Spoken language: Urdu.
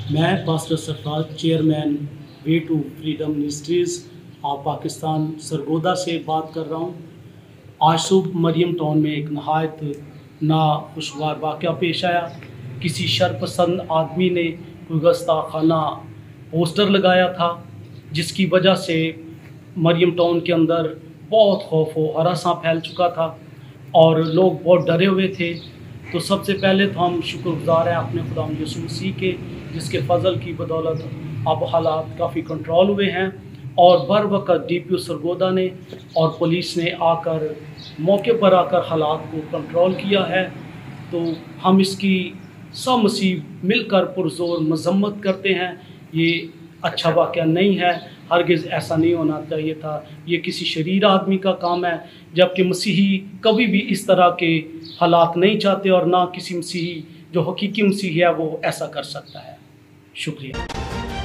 میں pastor Sarfraz chairman Way to Freedom Ministries Pakistan Sargodha سے بات کر رہا ہوں۔ آج صبح مریم ٹاؤن میں ایک نہایت ناخوشگوار واقعہ پیش آیا۔ کسی شرپسند آدمی نے کوئی گستاخانہ پوسٹر لگایا تھا، جس کی وجہ سے مریم ٹاؤن کے اندر بہت خوف و ہراساں پھیل چکا تھا اور لوگ بہت ڈرے ہوئے تھے۔ تو سب سے پہلے تو ہم شکر گزار ہیں اپنے خداوند یسوع مسیح کے، جس کے فضل کی بدولت اب حالات کافی کنٹرول ہوئے ہیں، اور بر وقت ڈی پی او سرگودا نے اور پولیس نے آ کر موقع پر آ کر حالات کو کنٹرول کیا ہے۔ تو ہم اس کی سب مسیح مل کر پرزور مذمت کرتے ہیں۔ یہ اچھا واقعہ نہیں ہے، ہرگز ایسا نہیں ہونا چاہیے تھا۔ یہ کسی شریر آدمی کا کام ہے، جبکہ مسیحی کبھی بھی اس طرح کے حالات نہیں چاہتے، اور نہ کسی مسیحی جو حقیقی مسیحی ہے وہ ایسا کر سکتا ہے۔ شکریہ۔